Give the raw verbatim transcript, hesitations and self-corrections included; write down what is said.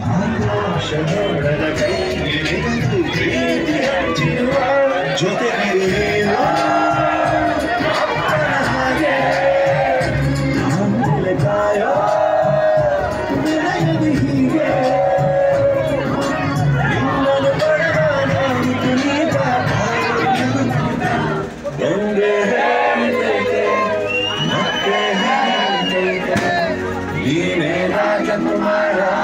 ಆಕಾಶದೊಳಗ ಕೈ ಹಿಡಿದು ಪ್ರೀತಿ ಹಂಚಿರುವ ಜೊತೆಗಿರುವೆಯೋ ಅಪ್ಪನ ಹಾಗೆ ಆಮೇಲೆ ಕಾಯೋ ವಿನಯದಿ ಹೀಗೆ ನಿನ್ನನ್ನು ಪಡೆದ ನಾನು ಕುಣಿತ ಗಂಗೆ ಹೇಳಿದೈತೆ ಮತ್ತೆ ಹೇಳಿದೈತೆ ನೀನೇ ರಾಜಕುಮಾರ